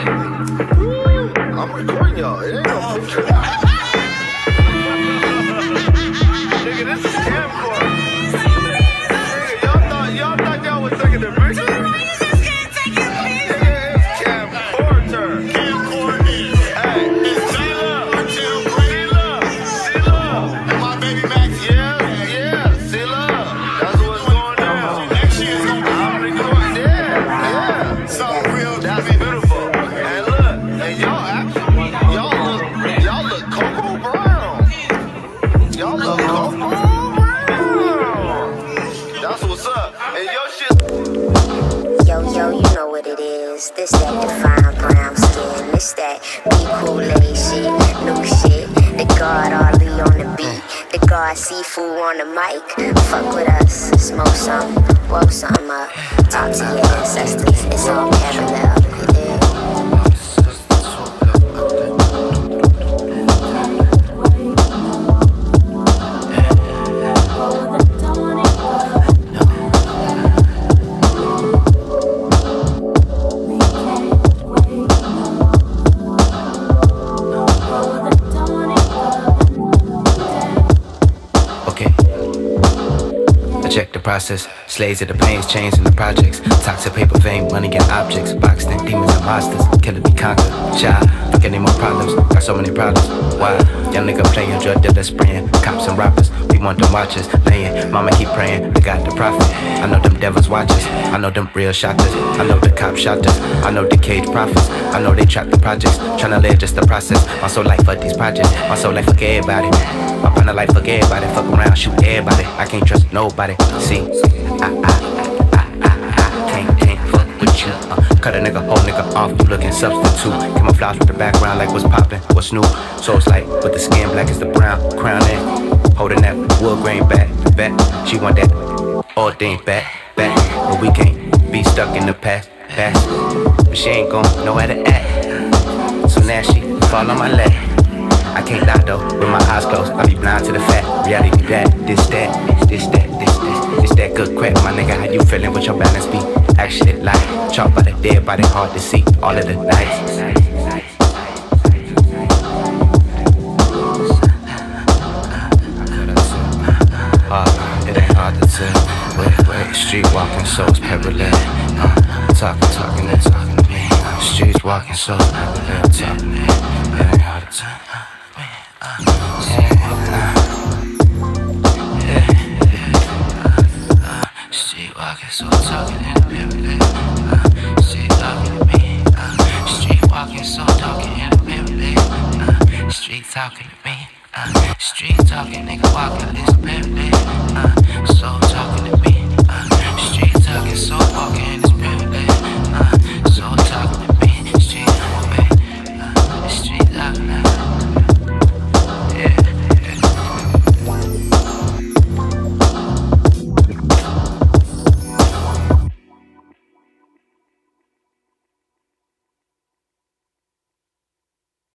I'm recording y'all. It ain't no picture. Nigga, this is camcorder. Nigga, y'all thought y'all was taking the picture? This that divine brown skin, this that be Kool-Aid shit, new shit. The God Arlie on the beat, the God Seafood on the mic. Fuck with us, smoke some, woke something up. Talk to your ancestors, it's all parallel. Check the process, slaves of the pains, chains in the projects. Toxic paper vein, money and objects. Boxed in demons and monsters, killer be conquered. Child, fuck any more problems, got so many problems. Why? Young nigga playing, drug dealers spraying. Cops and robbers, we want them watchers. Laying, mama keep praying, they got the prophet. I know them devils watchers, I know them real shotters. I know the cop shotters, I know the cage prophets. I know they trap the projects, tryna live just the process. My soul life fuck these projects, my soul life fuck everybody. My partner life fuck everybody, fuck around, shoot everybody. I can't trust nobody. See, I can't fuck with you. Cut a nigga, whole nigga off, you looking substitute. Camouflage with the background like what's poppin', what's new. So it's like with the skin black as the brown, crown in. Holding that wood grain back. She want that all things back. But we can't be stuck in the past. But she ain't gon' know how to act. So now she fall on my lap. I can't lie though, with my eyes closed, I be blind to the fact. Reality that, this that good crap. My nigga, how you feeling with your balance beat? Act shit like, chalk by the dead body, hard to see. All of the nights. It ain't hard to tell. Wait, street walking souls parallel. Talking to me. Streets walking souls parallel. Talking to me. It ain't hard to tell. Street walking, so talking in the parallel. Street talking to me. Street walking, so talking in the parallel. Street talking to me. Street talking, nigga walking this parallel. So talking to me. Street talking, so walking in this